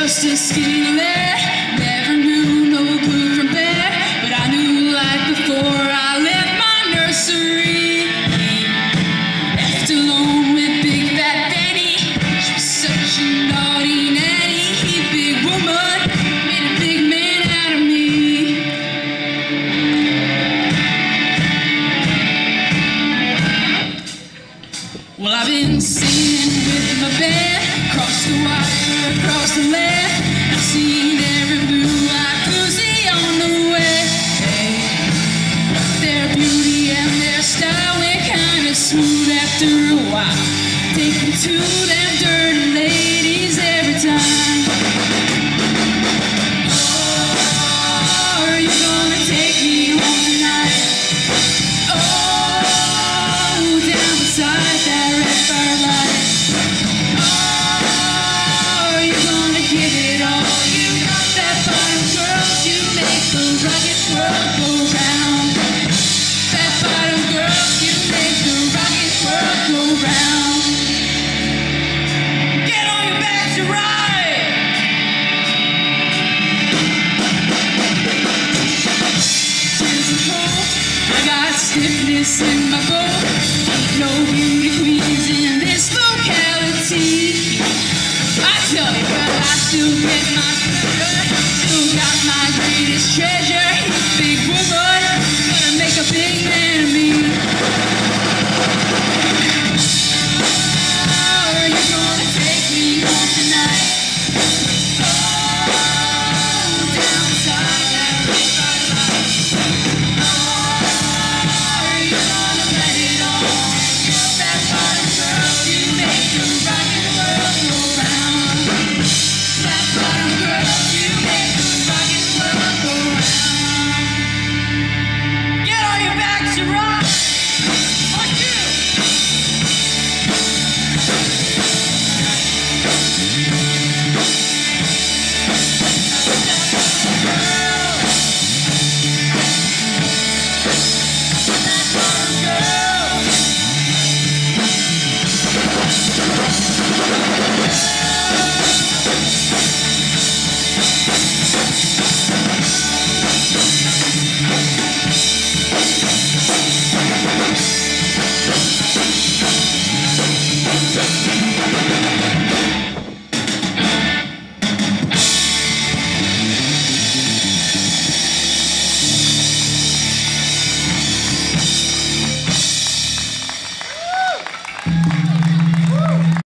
just a skinny lad, never knew no good from bad, but I knew life before I left my nursery. Left alone with big fat Fanny, she was such a naughty nanny. Big woman made a big man out of me. Well, I've been singing with my band, across the wire, across the land. I've seen every blue-eyed Lucy on the way. Their beauty and their style went kind of smooth after a while. Take me to them dirty ladies every time. Oh, are you gonna take me home tonight? Oh, down beside that red firelight. Oh, are you gonna give it all? You got that bottom girl, you make the rocket world go round. That bottom girl, you make the rocket world go round. Get on your back to ride. Tears are cold, I got stiffness in my boat. Ain't no beauty queens in this locality. I tell you, but I still get my pleasure. Still got my greatest treasure. Big woman, gonna make a big man of me. Oh, are you gonna take me home tonight? Oh, down beside that red firelight. Oh, are you gonna let it all? That bottom girl, you make the rocket world go round. That bottom girl, you make the rocket world go round. Get on your backs to rock. On you. That